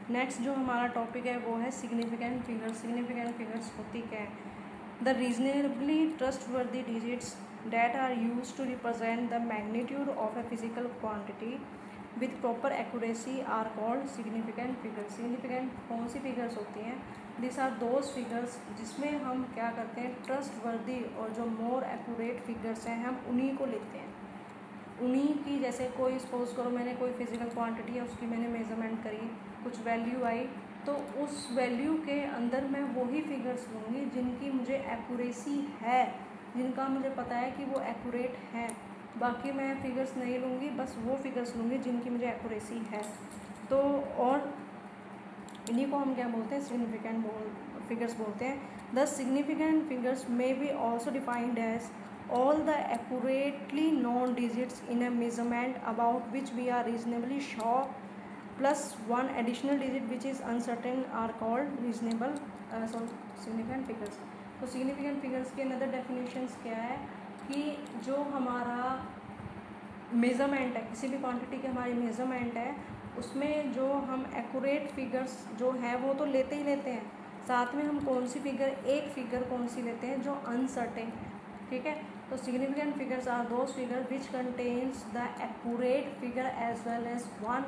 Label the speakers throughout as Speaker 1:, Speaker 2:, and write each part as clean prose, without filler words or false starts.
Speaker 1: Next जो हमारा topic है वो है सिग्निफिकेंट फिगर्स। सिग्निफिकेंट फिगर्स होती क्या है? The reasonably trustworthy digits that are used to represent the magnitude of a physical quantity with proper accuracy are called significant figures। significant कौन सी figures होती हैं? These are those figures जिसमें हम क्या करते हैं, ट्रस्टवर्दी और जो मोर एक्यूरेट फिगर्स हैं हम उन्हीं को लेते हैं। उन्हीं की, जैसे कोई सपोज करो मैंने कोई फिजिकल क्वांटिटी है उसकी मैंने मेजरमेंट करी, कुछ वैल्यू आई, तो उस वैल्यू के अंदर मैं वही फिगर्स लूँगी जिनकी मुझे एक्यूरेसी है, जिनका मुझे पता है कि वो एक्यूरेट है। बाकी मैं फिगर्स नहीं लूँगी, बस वो फिगर्स लूँगी जिनकी मुझे एक्यूरेसी है। तो और इन्हीं को हम क्या बोलते हैं, सिग्निफिकेंट फिगर्स बोलते हैं। The significant figures may be also defined as all the accurately known digits in a measurement about which we are reasonably sure plus one additional digit which is uncertain are called reasonable significant figures। तो significant figures के another definitions क्या है कि जो हमारा measurement है, किसी भी क्वांटिटी की हमारी मेज़रमेंट है, उसमें जो हम एक्यूरेट फिगर्स जो है वो तो लेते ही लेते हैं, साथ में हम कौन सी फिगर, एक फिगर कौन सी लेते हैं जो अनसर्टेन। ठीक है, तो significant figures are those figure which contains the accurate figure as well as one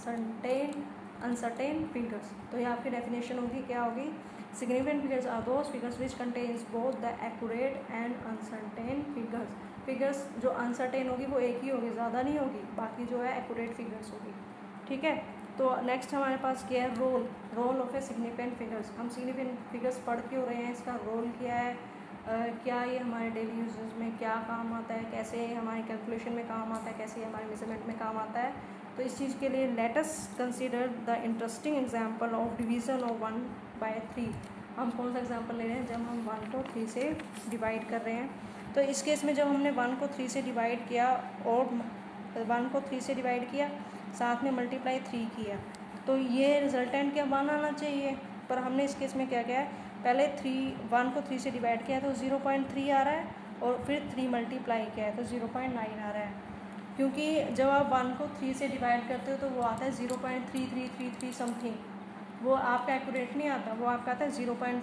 Speaker 1: uncertain figures. तो ये आपकी डेफिनेशन होगी, क्या होगी? Significant figures are those figures which contains both the accurate and uncertain figures. Figures जो uncertain होगी वो एक ही होगी, ज़्यादा नहीं होगी, बाकी जो है एक्यूरेट फिगर्स होगी। ठीक है, तो नेक्स्ट हमारे पास क्या है, role of a significant figures. हम सिग्निफिकेंट फिगर्स पढ़ क्यों रहे हैं, इसका रोल क्या है, क्या ये हमारे डेली यूजेस में क्या काम आता है, कैसे हमारे कैलकुलेशन में काम आता है, कैसे हमारे मेजरमेंट में काम आता है। तो इस चीज़ के लिए let us consider the interesting example of division of 1/3। हम कौन सा एग्जांपल ले रहे हैं, जब हम 1 को 3 से डिवाइड कर रहे हैं। तो इस केस में जब हमने 1 को 3 से डिवाइड किया और 1 को 3 से डिवाइड किया, साथ में मल्टीप्लाई 3 किया, तो ये रिजल्टेंट क्या 1 आना चाहिए, पर हमने इस केस में क्या किया है, पहले 1 को 3 से डिवाइड किया तो 0.3 आ रहा है, और फिर 3 मल्टीप्लाई किया है तो 0.9 आ रहा है। क्योंकि जब आप 1 को 3 से डिवाइड करते हो तो वो आता है 0.3333 समथिंग, वो आपका एक्यूरेट नहीं आता, वो आपका आता है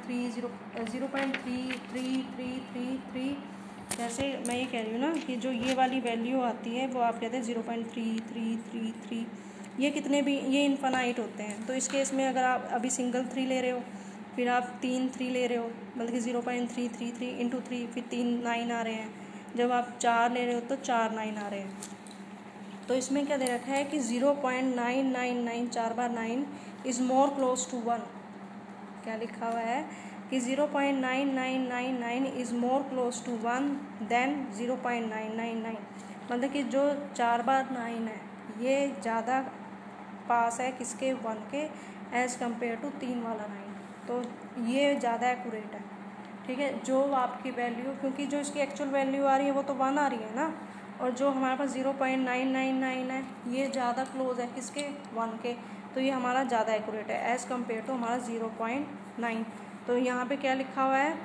Speaker 1: 0.333333। जैसे मैं ये कह रही हूँ ना कि जो ये वाली वैल्यू आती है वो आप कहते हैं 0.3333, ये कितने भी, ये इन्फानाइट होते हैं। तो इस केस में अगर आप अभी सिंगल 3 ले रहे हो, फिर आप 3 ले रहे हो, मतलब कि 0.333 इंटू 3, फिर 3 9 आ रहे हैं। जब आप 4 ले रहे हो तो 4 9 आ रहे हैं। तो इसमें क्या दे रखा है कि 0.999 4 बार 9 इज़ मोर क्लोज टू 1। क्या लिखा हुआ है कि 0.9999 is more close to 1 than 0.999। मतलब कि जो 4 बार 9 है ये ज़्यादा पास है किसके, 1 के, एज़ कम्पेयर टू 3 वाला 9। तो ये ज़्यादा एक्यूरेट है। ठीक है, जो आपकी वैल्यू, क्योंकि जो इसकी एक्चुअल वैल्यू आ रही है वो तो 1 आ रही है ना, और जो हमारे पास 0.999 है ये ज़्यादा क्लोज है किसके, 1 के, तो ये हमारा ज़्यादा एक्यूरेट है एज़ कम्पेयर टू हमारा 0.9। तो यहाँ पे क्या लिखा हुआ है,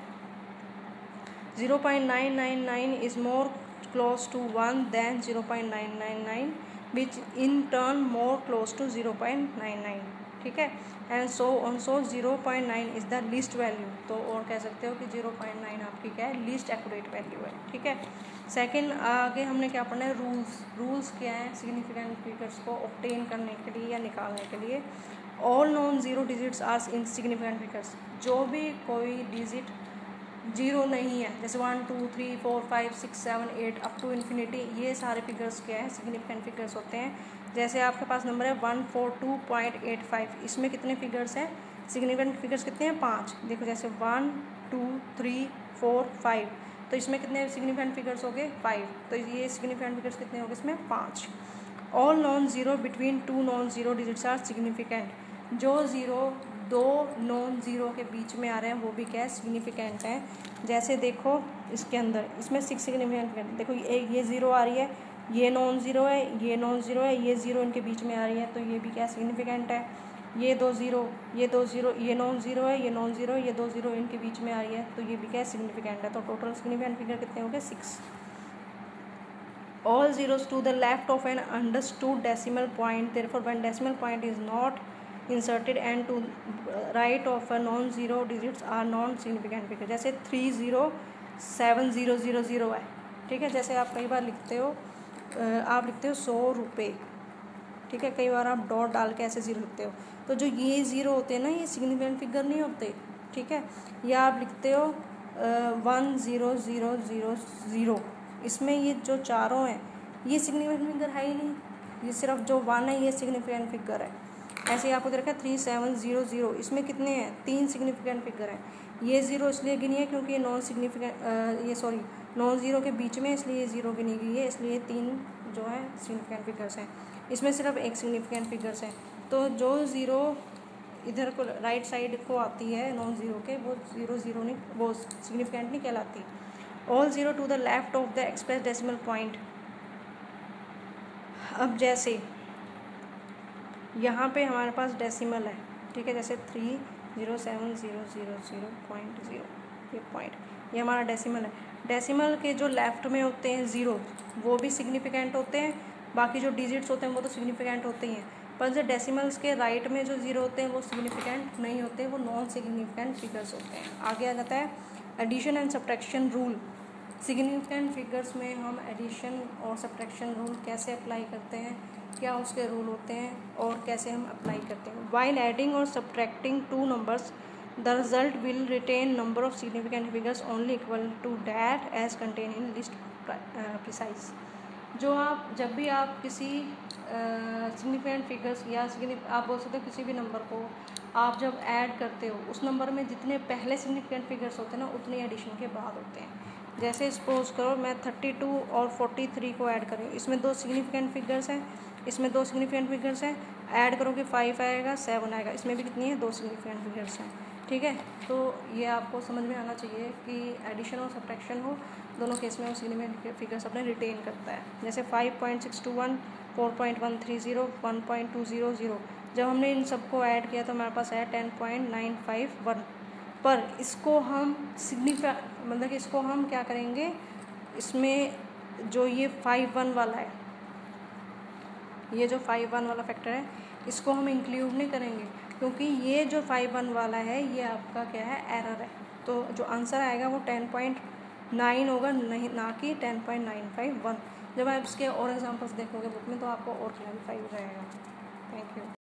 Speaker 1: 0.999 is more close to 1 than 0.999 which in turn more close to 0.99। ठीक है, and so on, so 0.9 is the least value. तो और कह सकते हो कि 0.9 आपकी क्या है, लीस्ट एक्यूरेट वैल्यू है। ठीक है, सेकंड आगे हमने क्या पढ़ना है, रूल्स क्या है सिग्निफिकेंट फिगर्स को ऑब्टेन करने के लिए या निकालने के लिए। All non zero digits are insignificant figures. जो भी कोई डिजिट जीरो नहीं है, जैसे 1 2 3 4 5 6 7 8 अप टू इन्फिनिटी, ये सारे फिगर्स क्या है, सिग्निफिकेंट फिगर्स होते हैं। जैसे आपके पास नंबर है 142.85, इसमें कितने फिगर्स हैं, सिग्निफिकेंट फिगर्स कितने हैं, 5। देखो जैसे 1 2 3 4 5, तो इसमें कितने सिग्निफिकेंट फिगर्स हो गए, 5। तो ये सिग्निफिकेंट फिगर्स कितने हो गए इसमें, 5। All non zero between 2 non zero digits are significant. जो ज़ीरो 2 नॉन ज़ीरो के बीच में आ रहे हैं वो भी क्या है, सिग्निफिकेंट है। जैसे देखो इसके अंदर, इसमें 6 सिग्निफिकेंट, देखो ये 0 आ रही है, ये नॉन ज़ीरो है, ये नॉन ज़ीरो है, ये 0 इनके बीच में आ रही है, तो ये भी क्या सिग्निफिकेंट है। ये 2 0, ये 2 0, ये नॉन ज़ीरो है, ये नॉन ज़ीरो है, ये 2 0 इनके बीच में आ रही है, तो ये भी क्या सिग्निफिकेंट है। तो टोटल सिग्निफिकेंट फिगर कितने हो गए, 6। all zeros to the left of an understood decimal point, therefore when decimal point is not inserted and to right of a non zero digits are non significant figure. जैसे 307,000 है, ठीक है। जैसे आप कई बार लिखते हो, आप लिखते हो 100 रुपये, ठीक है। कई बार आप डॉट डाल के ऐसे ज़ीरो लिखते हो, तो जो ये ज़ीरो होते हैं ना, ये सिग्निफिकेंट फिगर नहीं होते, ठीक है। या आप लिखते हो 10000, इसमें ये जो चारों हैं ये सिग्निफिकेंट फिगर है ही नहीं, ये सिर्फ जो 1 है ये सिग्निफिकेंट फिगर है। ऐसे ही आपको दे रखा है 3700, इसमें कितने हैं, 3 सिग्निफिकेंट फिगर हैं। ये ज़ीरो इसलिए गिनी है क्योंकि ये नॉन ज़ीरो के बीच में, इसलिए ये ज़ीरो गिनी गई है, इसलिए 3 जो है सिग्निफिकेंट फिगर्स हैं। इसमें सिर्फ एक सिग्निफिकेंट फिगर्स हैं, तो जो ज़ीरो इधर को राइट साइड को आती है नॉन ज़ीरो के, वो ज़ीरो नहीं, वो सिग्निफिकेंट नहीं कहलाती। All zero to the left of the express decimal point. अब जैसे यहाँ पे हमारे पास डेसिमल है, ठीक है, जैसे 307,000.0 ये पॉइंट, ये हमारा डेसिमल है। डेसिमल के जो लेफ़्ट में होते हैं ज़ीरो, वो भी सिग्निफिकेंट होते हैं, बाकी जो डिजिट्स होते हैं वो तो सिग्निफिकेंट होते ही हैं, पर जो डेसिमल्स के राइट में जो ज़ीरो होते हैं वो सिग्निफिकेंट नहीं होते, वो नॉन सिग्निफिकेंट फिगर्स होते हैं। आगे आ जाता है addition and subtraction rule. Significant figures में हम एडिशन और सब्ट्रैक्शन रूल कैसे अप्लाई करते हैं, क्या उसके रूल होते हैं और कैसे हम अप्लाई करते हैं। वाइल एडिंग और subtracting two numbers the result will retain number of significant figures only equal to that as contain in least precise. जो आप जब भी आप किसी सिग्निफिकेंट फिगर्स या आप बोल सकते हो किसी भी नंबर को आप जब ऐड करते हो, उस नंबर में जितने पहले सिग्निफिकेंट फिगर्स होते हैं ना, उतने एडिशन के बाद होते हैं। जैसे सपोज करो मैं 32 और 43 को ऐड करूँ, इसमें 2 सिग्निफिकेंट फिगर्स हैं, इसमें 2 सिग्निफिकेंट फिगर्स हैं, ऐड करोगे 5 आएगा, 7 आएगा, इसमें भी कितनी है, 2 सिग्निफिकेंट फिगर्स हैं, ठीक है। तो ये आपको समझ में आना चाहिए कि एडिशन और सब्ट्रैक्शन हो, दोनों केस में वो सिग्निफिकेंट फिगर्स अपने रिटेन करता है। जैसे 5.621, 4.130, 1.200, जब हमने इन सबको ऐड किया तो हमारे पास आया 10.951। पर इसको हम मतलब कि इसको हम क्या करेंगे, इसमें जो ये 51 वाला है, ये जो 51 वाला फैक्टर है, इसको हम इंक्लूड नहीं करेंगे, क्योंकि ये जो 51 वाला है ये आपका क्या है, एरर है। तो जो आंसर आएगा वो 10.9 होगा, नहीं ना कि 10.951। जब आप इसके और एग्जांपल्स देखोगे बुक में तो आपको और क्लैरिफाई हो जाएगा। Thank you.